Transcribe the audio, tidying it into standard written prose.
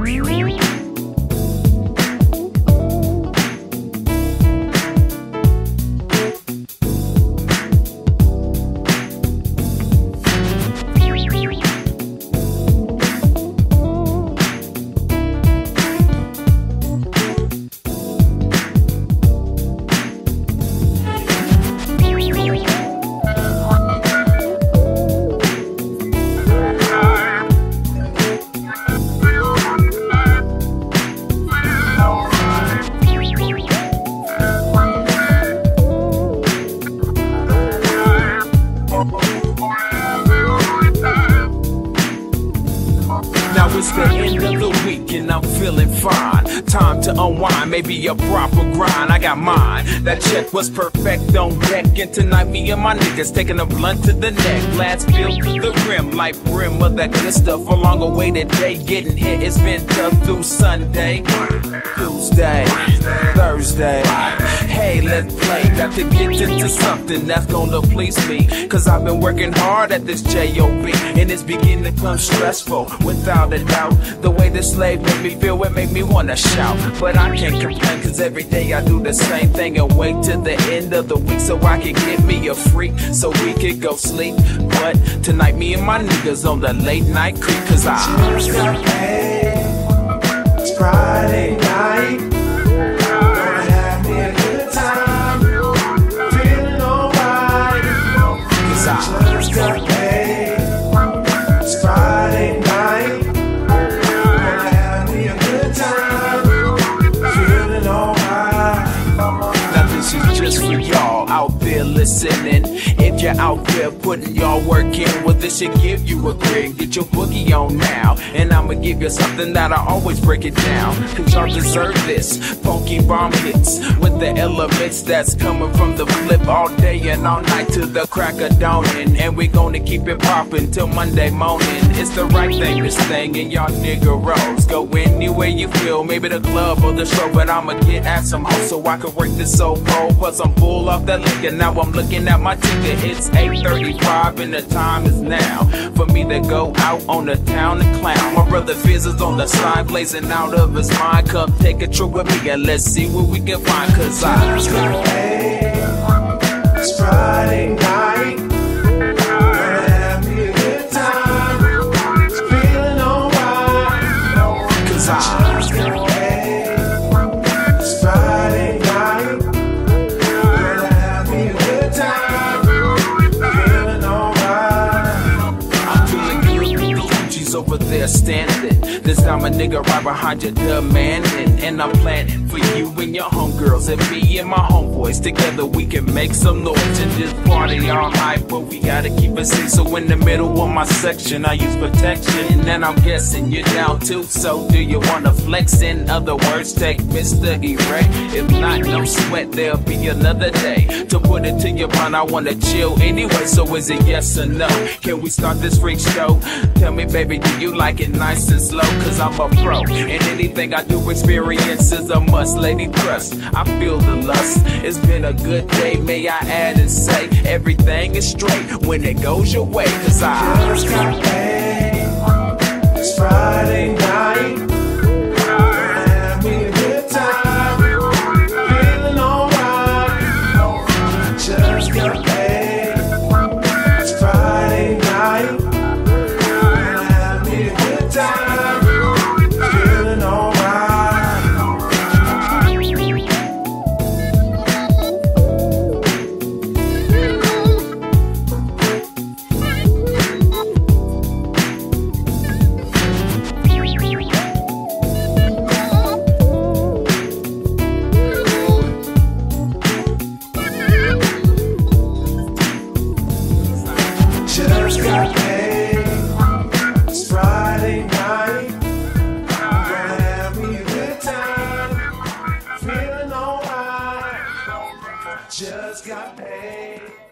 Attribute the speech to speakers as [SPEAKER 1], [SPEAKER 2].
[SPEAKER 1] Now it's the end of the week and I'm feeling fine. Time to unwind, maybe a proper grind. I got mine. That check was perfect on deck. And tonight me and my niggas taking a blunt to the neck. Glass filled to the rim, like brim of that good stuff. Along the way today, getting hit. It's been tough through Sunday, Tuesday, Thursday. Hey, let's play. Got to get into something that's gonna please me. Cause I've been working hard at this J.O.B. and it's beginning to become stressful, without a doubt. The way this slave made me feel, it made me wanna shout. But I can't complain cause every day I do the same thing and wait till the end of the week so I can get me a freak so we could go sleep. But tonight me and my niggas on the late night creep. Cause I
[SPEAKER 2] just got paid. It's Friday night. Gonna have me a good time. Feeling alright. Cause I just got paid. It's Friday night. Gonna have me a good time. Feeling alright.
[SPEAKER 1] now this is just for y'all out there listening. If you're out there putting y'all work in, well this should give you a grid. Get your boogie on now, and I'ma give you something that I always break it down. Cause y'all deserve this. Funky bomb hits with the elements that's coming from the flip all day and all night to the crack of dawning. And we gonna keep it poppin' till Monday morning. It's the right thing, this thing, and y'all niggeros go anywhere you feel, maybe the club or the show. But I'ma get at some hoes so I can work this so pro. Plus I'm full off that liquor, now I'm looking at my ticket. It's 8:35 and the time is now for me to go out on the town and clown. My brother Fizz is on the side blazing out of his mind. Come take a trip with me and let's see what we can find. Cause I
[SPEAKER 2] just got paid. It's Friday night. Gonna have me a good time. Feeling alright.
[SPEAKER 1] Cause I
[SPEAKER 2] just got paid. It's Friday night. Gonna have me a good time. Feeling alright.
[SPEAKER 1] I'm feeling good with the Gucci's over there standing. This time a nigga right behind you demanding. And I'm planning for you and your homegirls and me and my homeboys. Together we can make some noise and just party all night. But we gotta keep it safe, so in the middle of my section I use protection. And I'm guessing you're down too, so do you wanna flex? In other words, take Mr. Erect. If not, no sweat, there'll be another day. To put it to your mind, I wanna chill anyway. So is it yes or no? Can we start this freak show? Tell me baby, do you like it nice and slow? Cause I'm a pro, and anything I do experience is a must. Lady trust, I feel the lust. It's been a good day, may I add and say everything is straight when it goes your way. Cause I
[SPEAKER 2] just got paid. It's Friday night. Gonna have me a good time. Feeling alright. Just got paid. It's Friday night. Gonna have me a good time. Feeling alright. Just got paid. It's Friday night. Gonna have me a good time. Feeling alright. Just got paid.